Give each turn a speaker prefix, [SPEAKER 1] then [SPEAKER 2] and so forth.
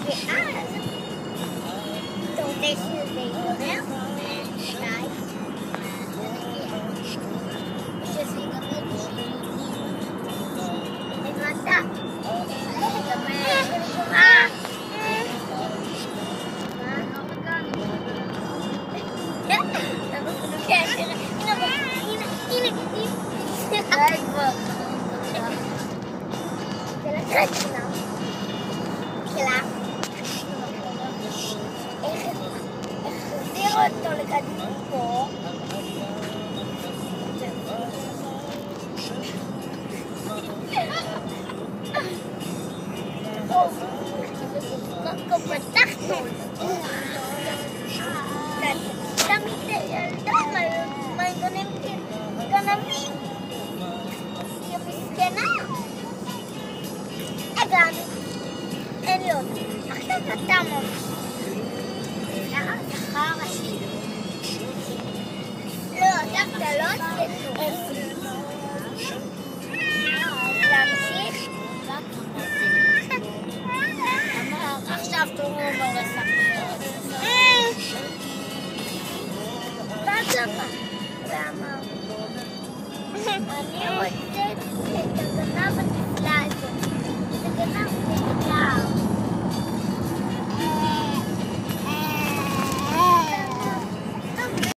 [SPEAKER 1] ואז אתה רוצה שזה ייגמר? מתי? שזה ייגמר הבנת? החזיר אותו לקדימה פה. רק פתחנו. תמיד ילדה מה גנבים. היא מסכנה. הגענו. אין לי עוד. עכשיו אתה מוביל. שכר השיר. לא, דווקא לא.